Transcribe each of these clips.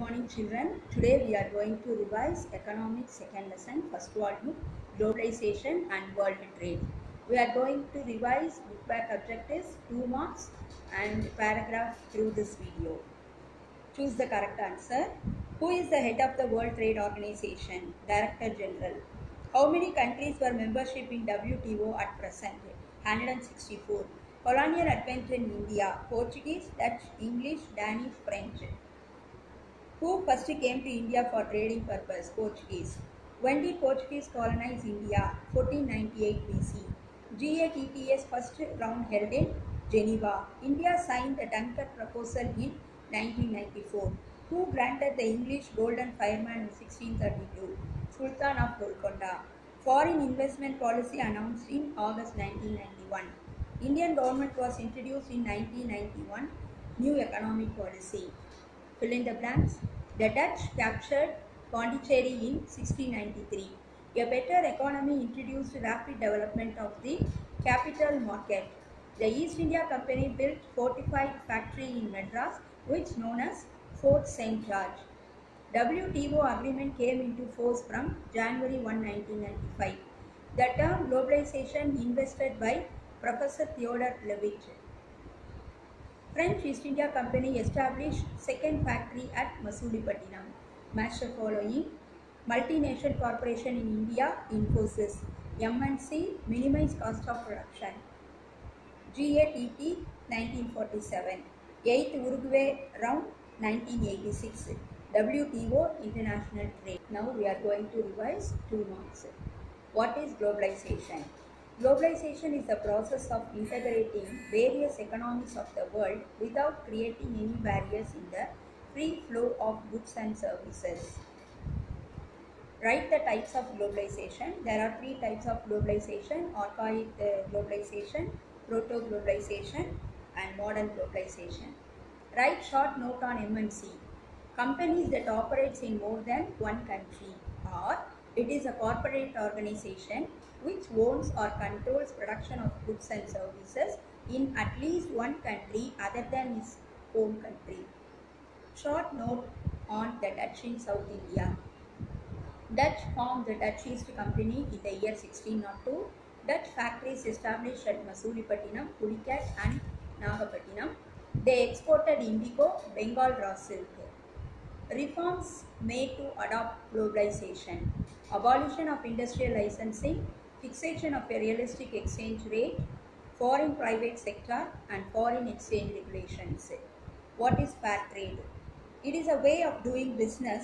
morning children. Today we are going to revise economics second lesson, first volume, globalization and world trade. We are going to revise book back objectives, 2 marks and paragraph through this video. Choose the correct answer. Who is the head of the World Trade Organization? Director General. How many countries were membership in WTO at present? 164. Colonial advent in India. Portuguese, Dutch, English, Danish, French. Who first came to India for trading purpose? Portuguese. When did Portuguese colonize India? 1498 BC. GATT's first round held in Geneva. India signed the Dunkirk proposal in 1994. Who granted the English Golden Fireman in 1632? Sultan of Golconda. Foreign investment policy announced in August 1991. Indian government was introduced in 1991. New economic policy. Fill in the blanks. The Dutch captured Pondicherry in 1693. A better economy introduced rapid development of the capital market. The East India Company built fortified factory in Madras, which is known as Fort St. George. WTO agreement came into force from January 1, 1995. The term globalization invented by Professor Theodore Levitt. French East India Company established second factory at Masulipatinam. Match the following. Multinational corporation in India, Infosys. MNC, minimize cost of production. GATT, 1947. 8th Uruguay round, 1986. WTO, international trade. Now we are going to revise 2 marks. What is globalization? Globalization is the process of integrating various economies of the world without creating any barriers in the free flow of goods and services. Write the types of globalization. There are 3 types of globalization: archaic globalization, proto-globalization and modern globalization. Write short note on MNC. Companies that operates in more than one country, or it is a corporate organization which owns or controls production of goods and services in at least one country other than its home country. Short note on the Dutch in South India. Dutch formed the Dutch East Company in the year 1602. Dutch factories established at Masulipatinam, Pulicat and Nagapattinam. They exported indigo, Bengal raw silk. Reforms made to adopt globalization. Abolition of industrial licensing, fixation of a realistic exchange rate, foreign private sector and foreign exchange regulations. What is fair trade? It is a way of doing business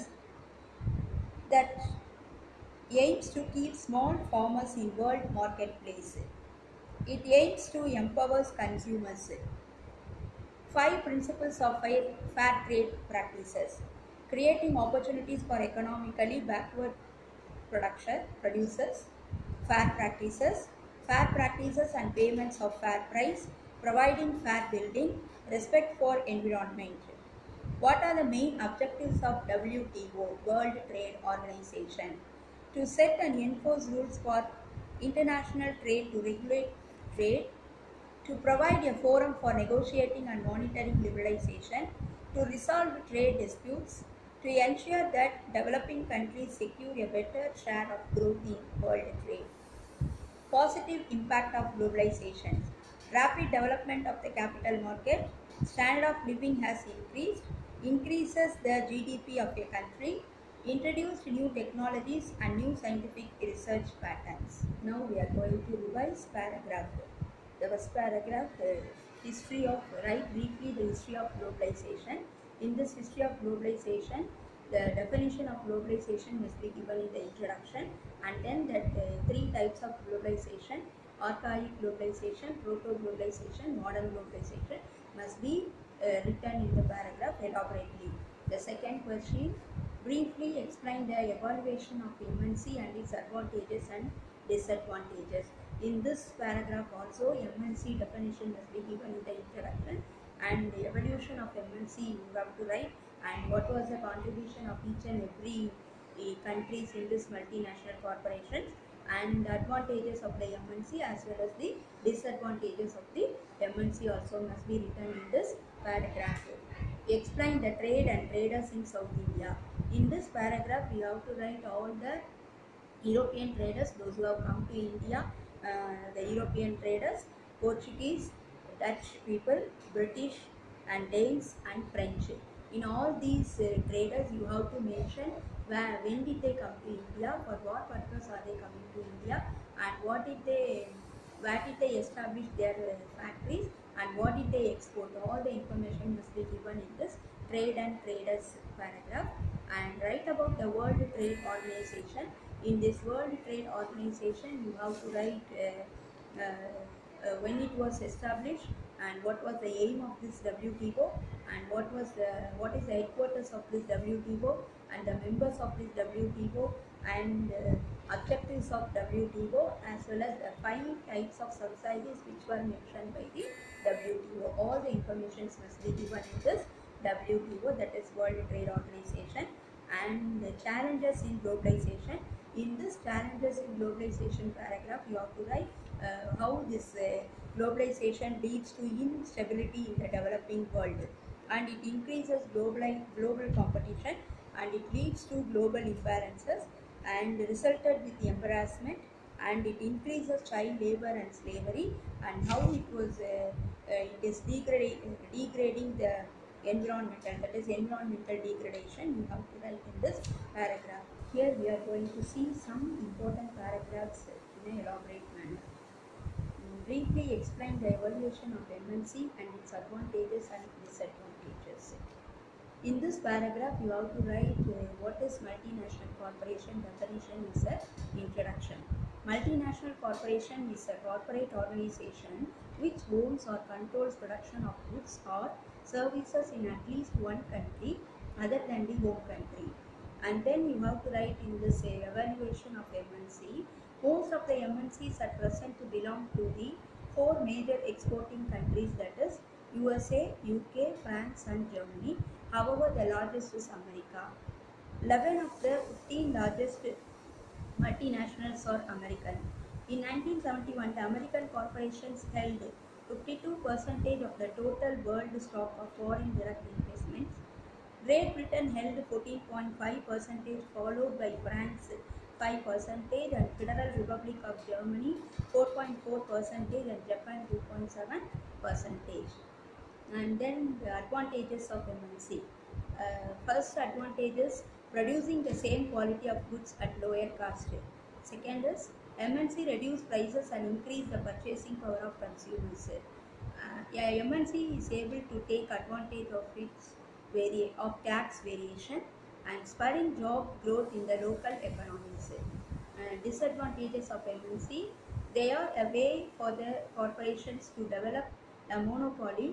that aims to keep small farmers in world marketplace. It aims to empower consumers. 5 principles of fair trade practices. Creating opportunities for economically backward producers, fair practices and payments of fair price, providing fair building, respect for environment. What are the main objectives of WTO, World Trade Organization? To set and enforce rules for international trade, to regulate trade, to provide a forum for negotiating and monitoring liberalization, to resolve trade disputes, to ensure that developing countries secure a better share of growth in world trade. Positive impact of globalization. Rapid development of the capital market, standard of living has increases the GDP of a country, introduced new technologies and new scientific research patterns. Now we are going to revise paragraph. The first paragraph, write briefly the history of globalization. In this history of globalization, the definition of globalization must be given in the introduction, and then that 3 types of globalization, archaic globalization, proto-globalization, modern globalization, must be written in the paragraph elaborately. The second question, briefly explain the evaluation of MNC and its advantages and disadvantages. In this paragraph also, MNC definition must be given in the introduction, and the evolution of MNC you have to write, and what was the contribution of each and every countries in this multinational corporations, and the advantages of the MNC as well as the disadvantages of the MNC also must be written in this paragraph. explain the trade and traders in South India. In this paragraph, we have to write all the European traders, those who have come to India, the European traders, Portuguese, Dutch people, British, and Danes and French. In all these traders, you have to mention when did they come to India, for what purpose are they coming to India, and where did they establish their factories, and what did they export. All the information must be given in this trade and traders paragraph. And write about the World Trade Organization. In this World Trade Organization, you have to write when it was established and what was the aim of this WTO, and what is the headquarters of this WTO, and the members of this WTO, and objectives of WTO, as well as the 5 types of subsidies which were mentioned by the WTO. All the information must be given in this WTO, that is World Trade Organization. And the challenges in globalization. In this challenges in globalization paragraph, you have to write how this globalization leads to instability in the developing world, and it increases global competition, and it leads to global imbalances, and resulted with embarrassment, and it increases child labor and slavery, and how it is degrading the environmental, that is environmental degradation. You have to write in this paragraph. Here we are going to see some important paragraphs in an elaborate manner. Briefly explain the evaluation of MNC and its advantages and disadvantages. In this paragraph, you have to write what is multinational corporation. Definition is an introduction. Multinational corporation is a corporate organization which owns or controls production of goods or services in at least one country other than the home country. And then you have to write in this evaluation of MNC. Most of the MNCs at present belong to the 4 major exporting countries, that is USA, UK, France and Germany. However, the largest is America. 11 of the 15 largest multinationals are American. In 1971, the American corporations held 52% of the total world stock of foreign direct investments. Great Britain held 14.5%, followed by France 5%, and Federal Republic of Germany 4.4%, and Japan 2.7%. And then the advantages of MNC. First advantage is producing the same quality of goods at lower cost. Second is MNC reduce prices and increase the purchasing power of consumers. MNC is able to take advantage of tax variation and spurring job growth in the local economies. Disadvantages of MNC: they are a way for the corporations to develop a monopoly.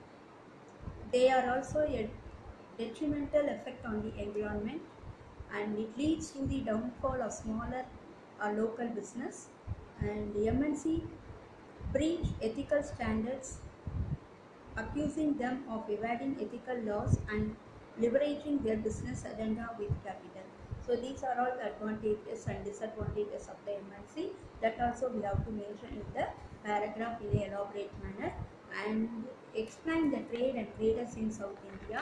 They are also a detrimental effect on the environment, and it leads to the downfall of smaller or local business. And the MNC breach ethical standards, accusing them of evading ethical laws and leveraging their business agenda with capital. So these are all the advantages and disadvantages of the MNC. That also we have to mention in the paragraph in an elaborate manner. And explain the trade and traders in South India.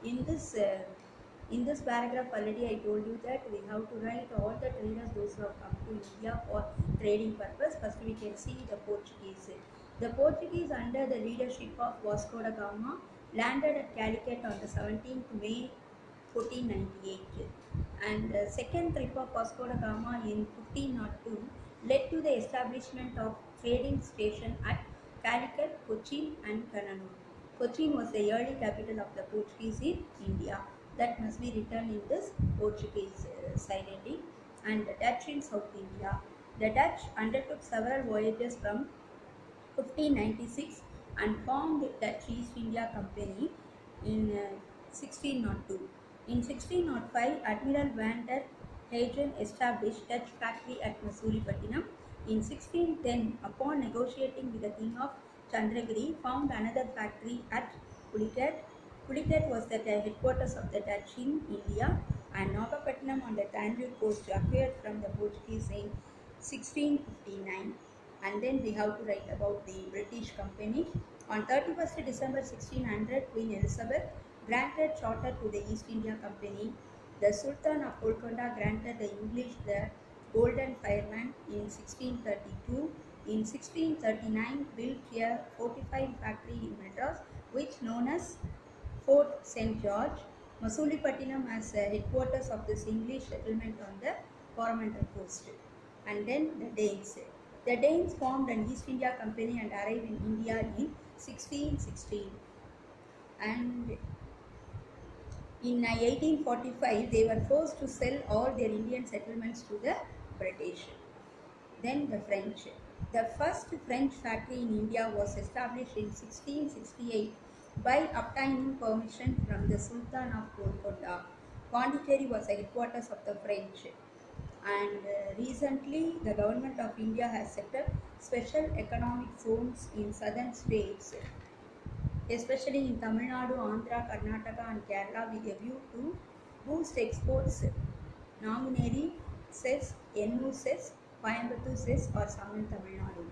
In this paragraph already I told you that we have to write all the traders, those who have come to India for trading purpose. First we can see the Portuguese. The Portuguese, under the leadership of Vasco da Gama, landed at Calicut on the 17th May 1498. And the second trip of Vasco da Gama in 1502 led to the establishment of trading station at Calicut, Cochin and Kannur. Cochin was the early capital of the Portuguese in India. That must be written in this Portuguese side heading. And the Dutch in South India. The Dutch undertook several voyages from 1596 and formed the Dutch East India Company in 1602. In 1605, Admiral van der Hagen established Dutch factory at Masulipatinam. In 1610, upon negotiating with the King of Chandragiri, found another factory at Pulicat. Pulicat was the headquarters of the Dutch in India, and Nagapattinam on the Tanjore coast acquired from the Portuguese in 1659. And then we have to write about the British Company. On 31st December 1600, Queen Elizabeth Granted charter to the East India Company, the Sultan of Golconda granted the English the Golden Fireman in 1632. In 1639, built a fortified factory in Madras, which known as Fort St. George, Masulipatinam as headquarters of this English settlement on the Coromandel coast. And then the Danes. The Danes formed an East India Company and arrived in India in 1616. And in 1845, they were forced to sell all their Indian settlements to the British. Then the French. The first French factory in India was established in 1668 by obtaining permission from the Sultan of Golconda. Pondicherry was the headquarters of the French. And recently, the government of India has set up special economic zones in southern states, especially in Tamil Nadu, Andhra, Karnataka, and Kerala, with a view to boost exports. Namuneri says, Ennur says, Coimbatore says, or some in Tamil Nadu.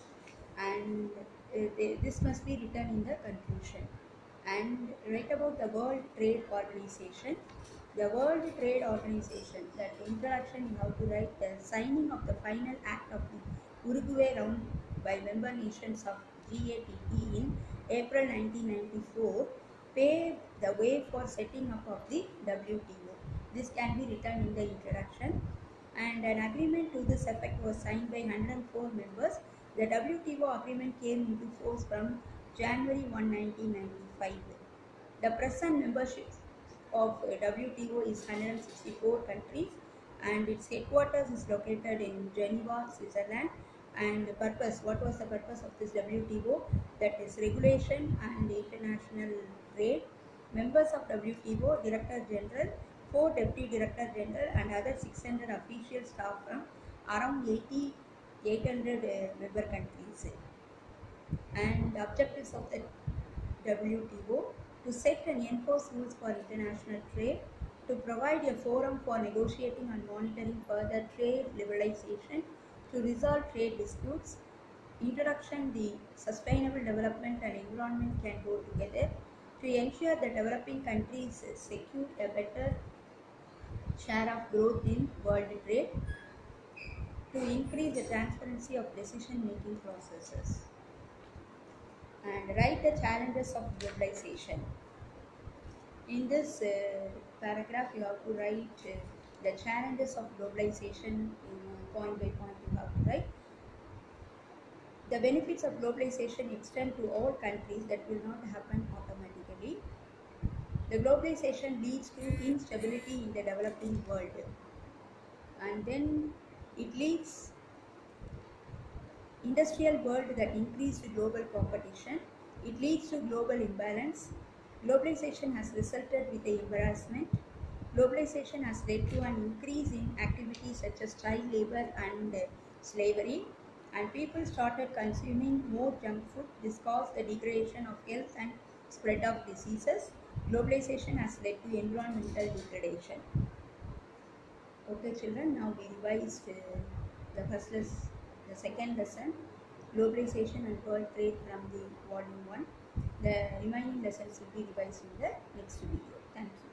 And this must be written in the conclusion. And write about the World Trade Organization. The World Trade Organization, that introduction you have to write the signing of the final act of the Uruguay round by member nations of GATT in April 1994 paved the way for setting up of the WTO. This can be written in the introduction. And an agreement to this effect was signed by 104 members. The WTO agreement came into force from January 1, 1995. The present membership of WTO is 164 countries, and its headquarters is located in Geneva, Switzerland. And the purpose, what was the purpose of this WTO? That is regulation and international trade. Members of WTO, Director General, 4 Deputy Director General, and other 600 official staff from around 800 member countries. And the objectives of the WTO: to set and enforce rules for international trade, to provide a forum for negotiating and monitoring further trade liberalization, to resolve trade disputes, introduction the sustainable development and environment can go together, to ensure that developing countries secure a better share of growth in world trade, to increase the transparency of decision-making processes. And write the challenges of globalization. In this paragraph, you have to write the challenges of globalization point by point. You have to write the benefits of globalization extend to all countries. That will not happen automatically. The globalization leads to instability in the developing world, and then it leads industrial world that increased global competition. It leads to global imbalance. Globalization has resulted with the embarrassment. Globalization has led to an increase in activities such as child labor and slavery, and people started consuming more junk food. This caused the degradation of health and spread of diseases. Globalization has led to environmental degradation. Okay children, now we revised the first lesson, the second lesson, globalization and world trade from the volume 1. The remaining lessons will be revised in the next video. Thank you.